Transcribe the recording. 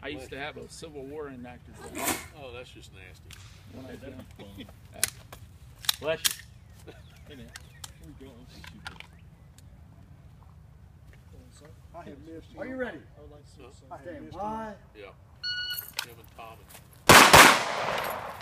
I used to have a Civil War enacted. Oh, that's just nasty. When I was young. Bless you. Hey, man. Where you going? I have missed you. Are you ready? I would like to see Huh? some. Stand by. Yeah. Him and Tommy.